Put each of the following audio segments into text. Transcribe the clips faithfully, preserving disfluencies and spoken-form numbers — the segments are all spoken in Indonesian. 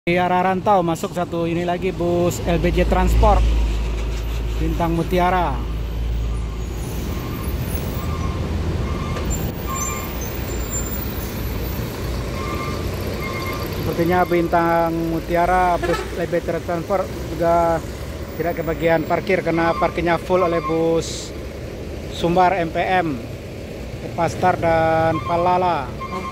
Di arah rantau masuk satu ini lagi bus L B J Transport Bintang Mutiara. Sepertinya Bintang Mutiara bus L B J Transport juga tidak kebagian parkir karena parkirnya full oleh bus Sumbar M P M, Pastar dan Palala.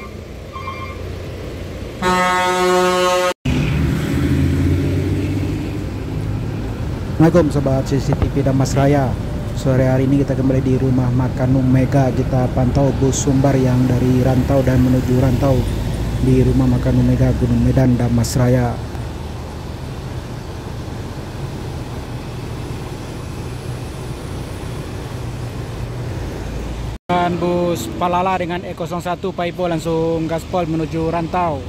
Assalamualaikum sobat C C T V Damasraya. Sore hari ini kita kembali di rumah makan Mega. Kita pantau bus Sumbar yang dari rantau dan menuju rantau di rumah makan Mega Gunung Medan Damasraya. Dan bus Palala dengan E nol satu Paipo langsung gaspol menuju rantau.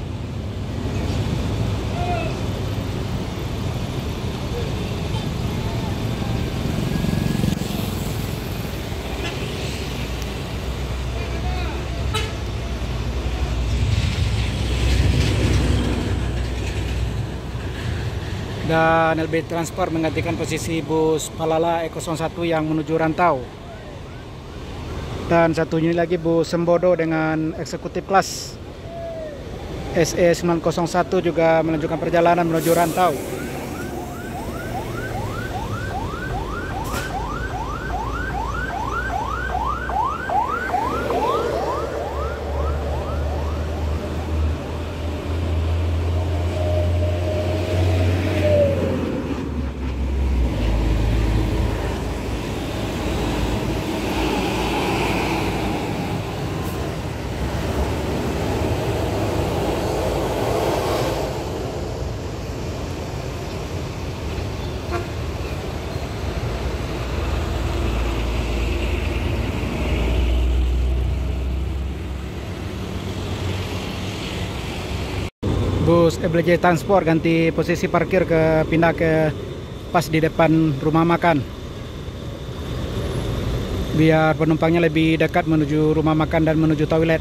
Dan L B Transport menggantikan posisi bus Palala E nol satu yang menuju rantau. Dan satu ini lagi bus Sembodo dengan eksekutif kelas S E sembilan nol satu juga melanjutkan perjalanan menuju rantau. Bus L B J Transport ganti posisi parkir ke pindah ke pas di depan rumah makan, biar penumpangnya lebih dekat menuju rumah makan dan menuju toilet.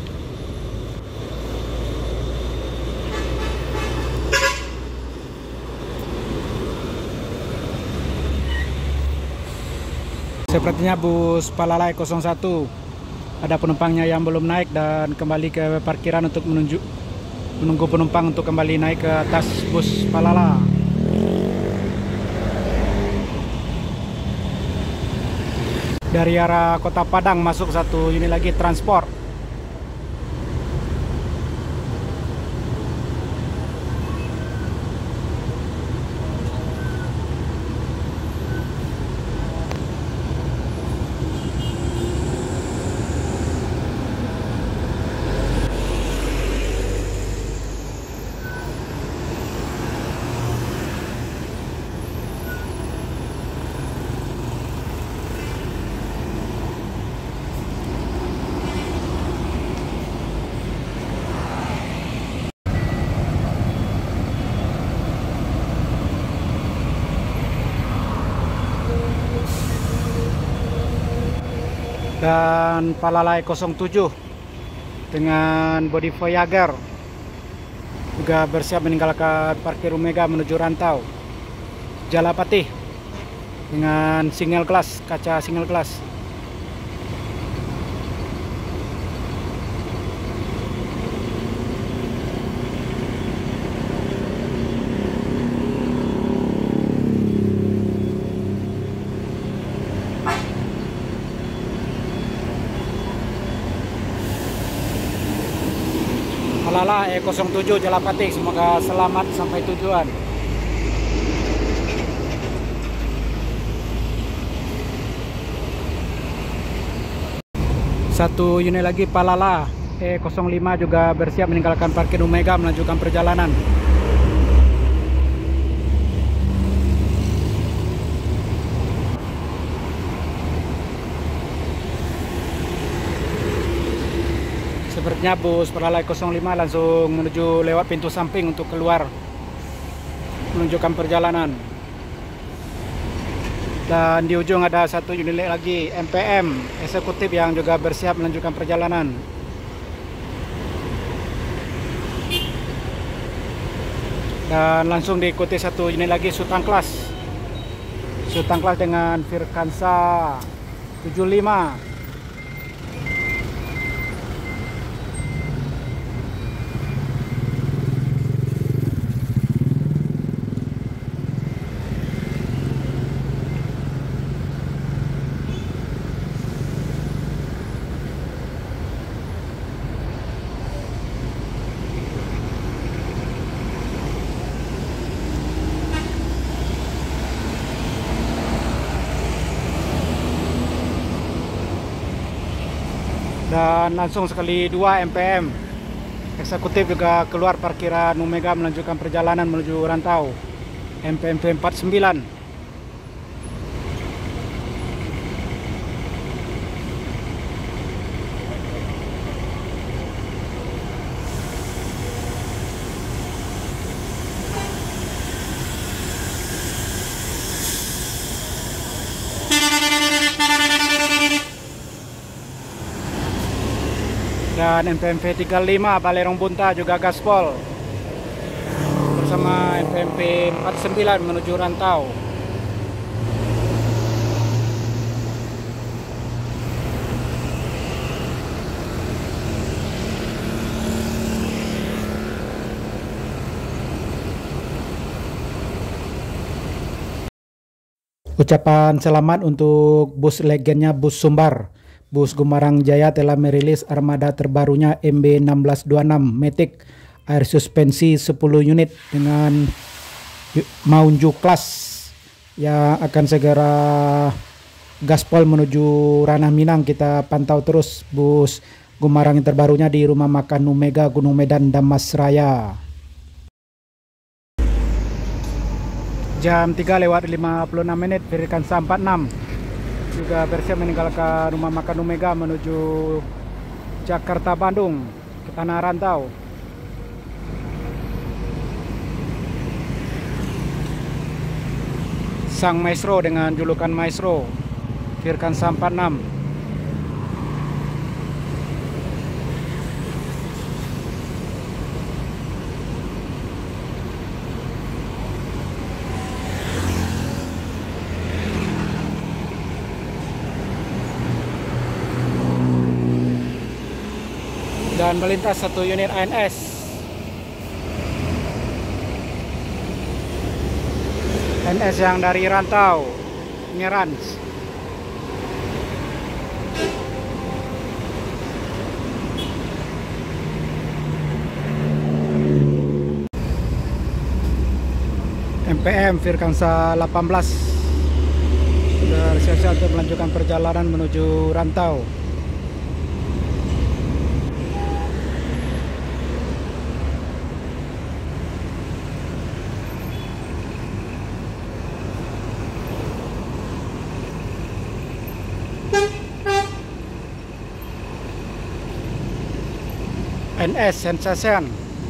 Sepertinya bus Palala E nol satu ada penumpangnya yang belum naik dan kembali ke parkiran untuk menunjuk menunggu penumpang untuk kembali naik ke atas bus Palala. Dari arah Kota Padang masuk satu ini lagi transport. Dan Palala E nol tujuh dengan bodi Voyager juga bersiap meninggalkan parkir Mega menuju rantau. Jalapati dengan single glass, kaca single glass. Palala E nol tujuh Jalapati, semoga selamat sampai tujuan. Satu unit lagi Palala E nol lima juga bersiap meninggalkan parkir Mega melanjutkan perjalanan. Sepertinya bus Palala E nol lima langsung menuju lewat pintu samping untuk keluar menunjukkan perjalanan. Dan di ujung ada satu unit lagi M P M eksekutif yang juga bersiap melanjutkan perjalanan. Dan langsung diikuti satu unit lagi Sultan Class. Sultan Class dengan Firkansa tujuh puluh lima. Dan langsung sekali dua M P M eksekutif juga keluar parkiran Numega melanjutkan perjalanan menuju Rantau M P M V empat puluh sembilan. Dan M P M V tiga puluh lima Balerong Bunta juga gaspol bersama M P M V empat puluh sembilan menuju Rantau. Ucapan selamat untuk bus legendnya Bus Sumbar. Bus Gumarang Jaya telah merilis armada terbarunya M B enam belas dua puluh enam Matic air suspensi sepuluh unit dengan Maunju Class yang akan segera gaspol menuju Ranah Minang. Kita pantau terus bus Gumarang yang terbarunya di Rumah Makan Numega, Gunung Medan, Damas Raya. Jam tiga lewat lima puluh enam menit Firkansa empat puluh enam juga bersiap meninggalkan Rumah Makan Numega menuju Jakarta Bandung ke Tanah Rantau. Sang Maestro dengan julukan Maestro Firkansa empat puluh enam. Dan melintas satu unit A N S. A N S yang dari Rantau, Ngerans. M P M Firkansa delapan belas sudah siap-siap untuk melanjutkan perjalanan menuju Rantau. N S Sensation.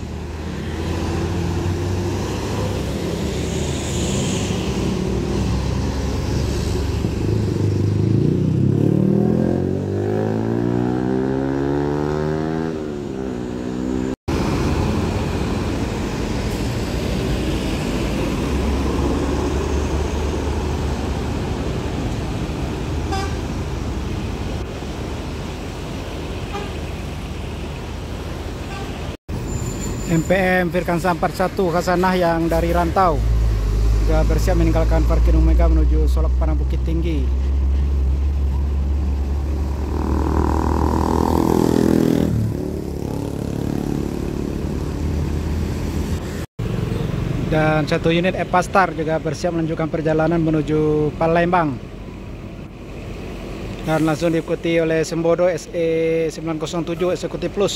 M P M Firkansa empat puluh satu Hasanah yang dari Rantau juga bersiap meninggalkan parkir Numega menuju Solok Padang Bukit Tinggi. Dan satu unit Epastar juga bersiap melanjutkan perjalanan menuju Palembang. Dan langsung diikuti oleh Sembodo S E sembilan nol tujuh Eksekutif Plus.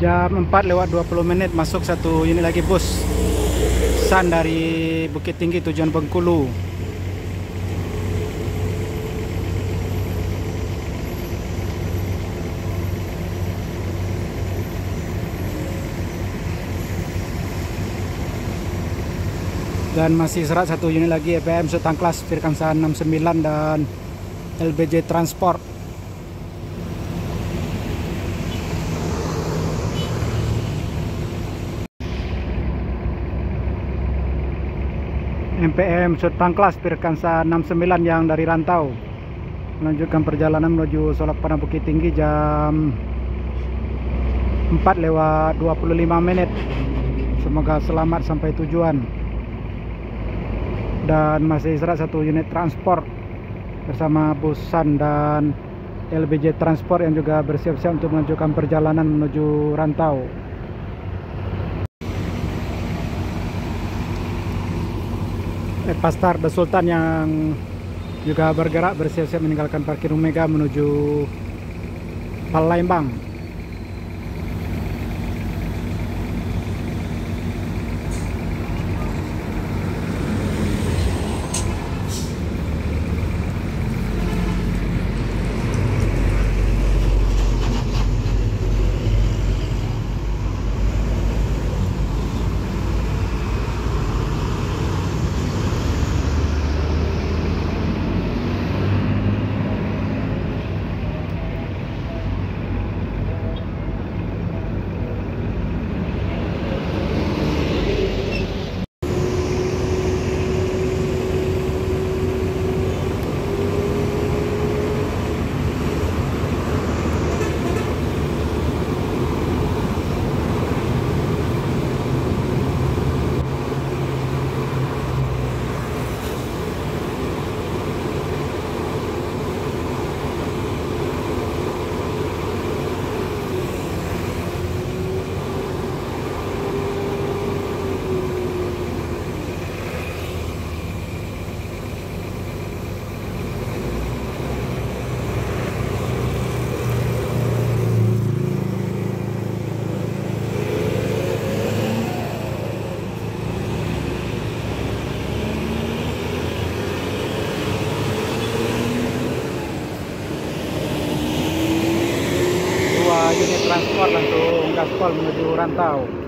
Jam empat lewat dua puluh menit masuk satu unit lagi bus Sun dari Bukit Tinggi tujuan Bengkulu. Dan masih serat satu unit lagi E P M Sultan Kelas Firkansa enam sembilan dan L B J Transport. M P M Sultan Kelas Firkansa enam sembilan yang dari rantau melanjutkan perjalanan menuju Solok Padang Bukit Tinggi jam empat lewat dua puluh lima menit. Semoga selamat sampai tujuan. Dan masih serat satu unit transport bersama bus Sun dan L B J Transport yang juga bersiap-siap untuk melanjutkan perjalanan menuju rantau. Pastar The Sultan yang juga bergerak bersiap-siap meninggalkan parkir Omega menuju Palembang. Unit transport langsung gaspol menuju rantau.